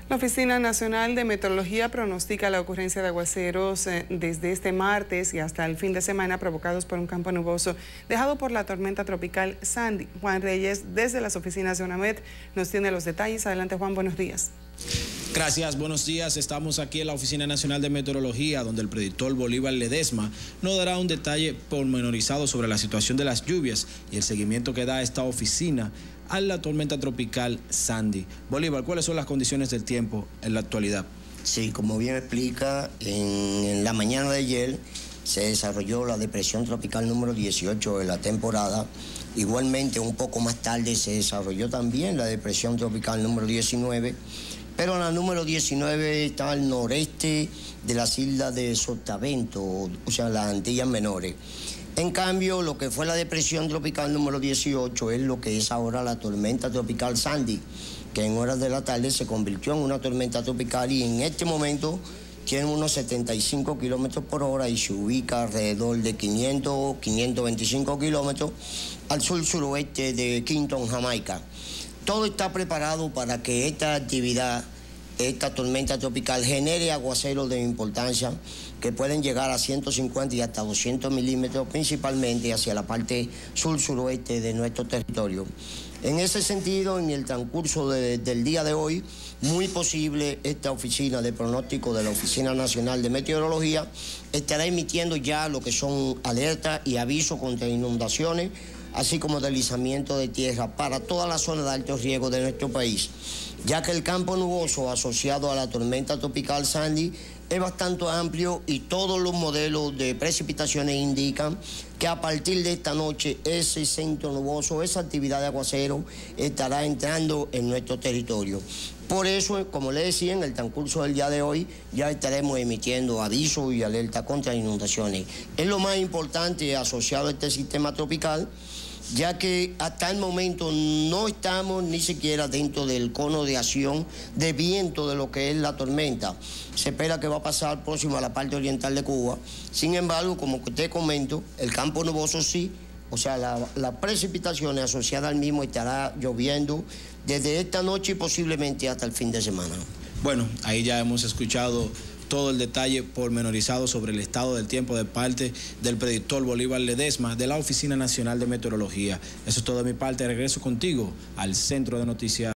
La Oficina Nacional de Meteorología pronostica la ocurrencia de aguaceros desde este martes y hasta el fin de semana provocados por un campo nuboso dejado por la tormenta tropical Sandy. Juan Reyes, desde las oficinas de UNAMED, nos tiene los detalles. Adelante, Juan, buenos días. Gracias, buenos días. Estamos aquí en la Oficina Nacional de Meteorología, donde el predictor Bolívar Ledesma nos dará un detalle pormenorizado sobre la situación de las lluvias y el seguimiento que da esta oficina a la tormenta tropical Sandy. Bolívar, ¿cuáles son las condiciones del tiempo en la actualidad? Sí, como bien explica, en la mañana de ayer se desarrolló la depresión tropical número 18 de la temporada. Igualmente, un poco más tarde se desarrolló también la depresión tropical número 19, pero la número 19 está al noreste de las islas de Sotavento, o sea, las Antillas Menores. En cambio, lo que fue la depresión tropical número 18 es lo que es ahora la tormenta tropical Sandy, que en horas de la tarde se convirtió en una tormenta tropical y en este momento tiene unos 75 kilómetros por hora y se ubica alrededor de 525 kilómetros al sur-suroeste de Kingston, Jamaica. Todo está preparado para que esta actividad, esta tormenta tropical, genere aguaceros de importancia que pueden llegar a 150 y hasta 200 milímetros, principalmente hacia la parte sur-suroeste de nuestro territorio. En ese sentido, en el transcurso del día de hoy, muy posible esta oficina de pronóstico de la Oficina Nacional de Meteorología estará emitiendo ya lo que son alertas y avisos contra inundaciones, así como deslizamiento de tierra para toda la zona de alto riesgo de nuestro país, ya que el campo nuboso asociado a la tormenta tropical Sandy es bastante amplio y todos los modelos de precipitaciones indican que a partir de esta noche ese centro nuboso, esa actividad de aguacero estará entrando en nuestro territorio. Por eso, como le decía, en el transcurso del día de hoy ya estaremos emitiendo avisos y alertas contra inundaciones. Es lo más importante asociado a este sistema tropical, ya que hasta el momento no estamos ni siquiera dentro del cono de acción de viento de lo que es la tormenta. Se espera que va a pasar próximo a la parte oriental de Cuba. Sin embargo, como te comento, el campo nuboso sí, o sea, las precipitaciones asociadas al mismo estará lloviendo desde esta noche y posiblemente hasta el fin de semana. Bueno, ahí ya hemos escuchado todo el detalle pormenorizado sobre el estado del tiempo de parte del predictor Bolívar Ledesma de la Oficina Nacional de Meteorología. Eso es todo de mi parte. Regreso contigo al Centro de Noticias.